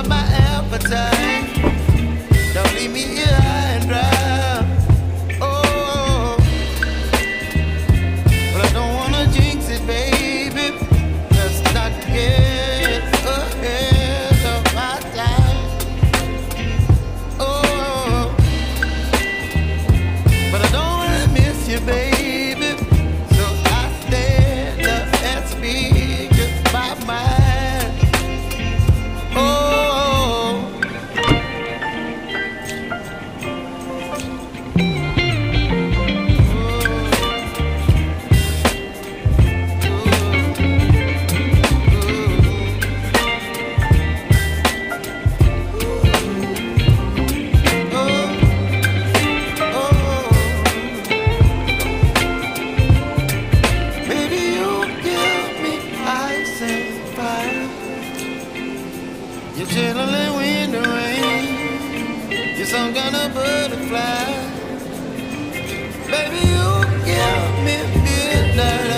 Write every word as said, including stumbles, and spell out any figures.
up my appetite. Don't leave me here high and dry. Oh, but I don't wanna jinx it, baby. Let's not get ahead of my time. Oh, but I don't wanna miss you, baby. So I stand up and speak just my mind. Oh. You're chilling when the rain. You're some kind of butterfly. Baby, you give me midnight.